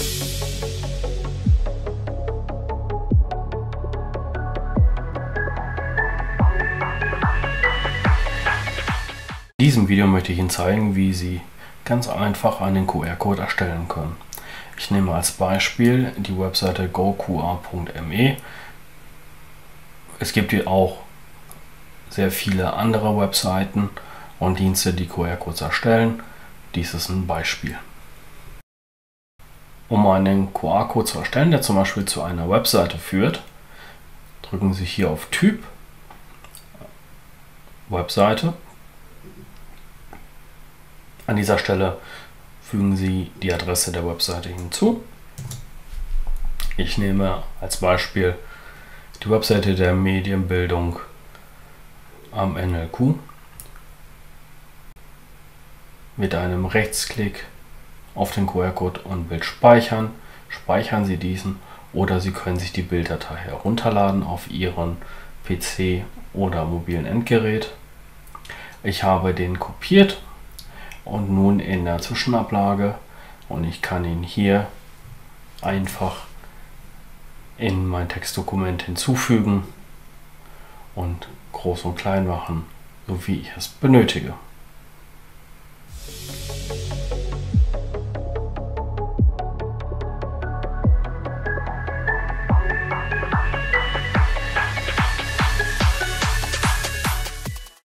In diesem Video möchte ich Ihnen zeigen, wie Sie ganz einfach einen QR-Code erstellen können. Ich nehme als Beispiel die Webseite goqr.me. Es gibt hier auch sehr viele andere Webseiten und Dienste, die QR-Codes erstellen. Dies ist ein Beispiel. Um einen QR-Code zu erstellen, der zum Beispiel zu einer Webseite führt, drücken Sie hier auf Typ, Webseite. An dieser Stelle fügen Sie die Adresse der Webseite hinzu. Ich nehme als Beispiel die Webseite der Medienbildung am NLQ. Mit einem Rechtsklick auf den QR-Code und Bild speichern, speichern Sie diesen oder Sie können sich die Bilddatei herunterladen auf Ihren PC oder mobilen Endgerät. Ich habe den kopiert und nun in der Zwischenablage und ich kann ihn hier einfach in mein Textdokument hinzufügen und groß und klein machen, so wie ich es benötige.